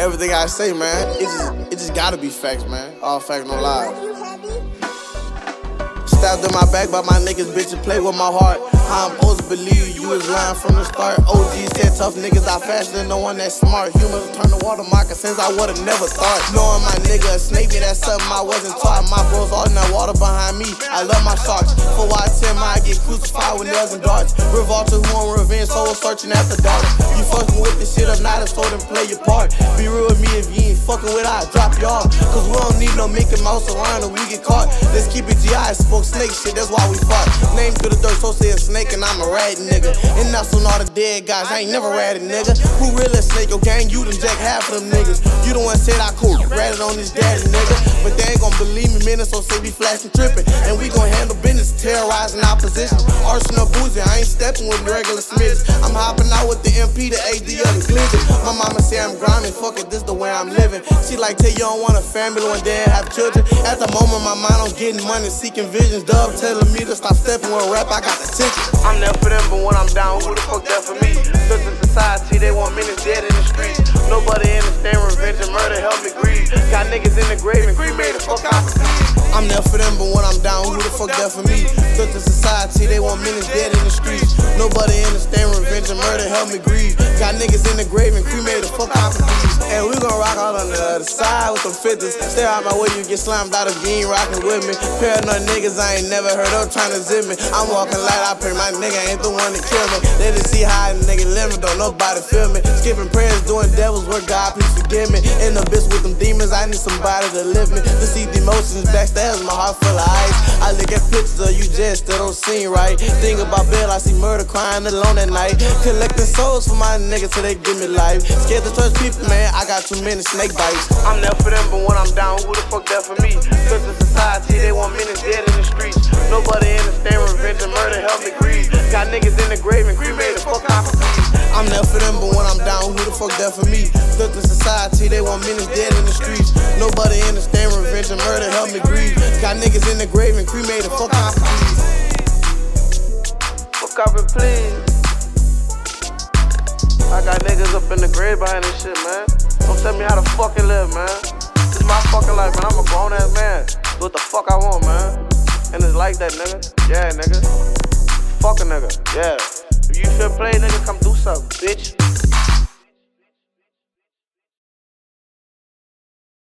Everything I say, man, it just gotta be facts, man. All facts, no lies. Stabbed in my back by my niggas, bitches play with my heart. How I'm supposed to believe you was lying from the start. OGs said tough niggas die faster than no one that's smart. Humans turn to water moccasins, I would've never thought. Knowing my nigga a snake me, that's something I wasn't taught. My bros all in that water behind me, I love my sharks. For YTM, I get crucified with nails and darts. Revolter who on revenge, soul searching after dark. You fucking with this shit, I'm not a soul, then play your part. Be real with me, if you ain't fucking with I drop you off. Cause we don't need no Mickey Mouse around or we get caught. Let's keep it G.I. spoke snake shit, that's why we fought. Name to the dirt, so say a snake and I'm a rat nigga. And now soon all the dead guys, I ain't never ratted nigga. Who really a snake? Your gang, you done jack half of them niggas. You the one said I cool, ratted on this daddy nigga. But they ain't gon' believe me, Menace, so say be flashing trippin'. And we gon' handle business, terrorizing opposition. Arsenal boozy, I ain't stepping with regular Smiths. I'm hopping out with the MP, the AD of the glizzy. My mama say I'm grinding, fuck it, this the way I'm living. She like, tell you don't want a family one day and have children. At the moment, my mind on getting money, seeking visions. Dub telling me to stop stepping with rap, I got the ticket. I'm there for them, but when I'm down, who the fuck there for me? Look at society, they want Menace dead in the streets. Nobody understand revenge and murder, help me grieve. Got niggas in the grave and cremated, fuck off. I'm there for them, but when I'm down, who the fuck there for me? Look at society, they want Menace dead in the streets. Nobody understand revenge and murder, help me grieve. Got niggas in the grave and cremated, fuck off. And we gon' rock all on the other side with them 50s. Stay out my way, you get slammed out if you ain't rockin' with me. Paranoid niggas I ain't never heard of trying to zip me. I'm walking light, I pray my nigga ain't the one to kill me. They just see how a nigga living, don't nobody feel me. Skipping prayers, doing devils work, God please forgive me. In the abyss with them demons, I need somebody to lift me. To see the emotions backstage, my heart full of ice. I look at pictures of you just still don't seem right. Think about Bill, I see murder crying alone at night. Collecting souls for my niggas till they give me life. Scared to trust people, man, I got too many snake bites. I'm there for them, but when I'm down, who the fuck there for me? Cause in society, they want Menace dead in the streets. Nobody understand revenge and murder, help me grieve. Got niggas in the grave and cremated, fuck off. I'm there for them, but when I'm down, who the fuck there for me? Look in society, they want Menace dead in the streets. Nobody understand revenge and murder, help me grieve. Got niggas in the grave and cremated, fuck off, please. Fuck off and please. I got niggas up in the grave behind this shit, man. Don't tell me how to fucking live, man. This is my fucking life, man. I'm a grown ass man. Do what the fuck I want, man. And it's like that, nigga. Yeah, nigga. Fuck a nigga. Yeah. If you feel play, nigga, come do something, bitch.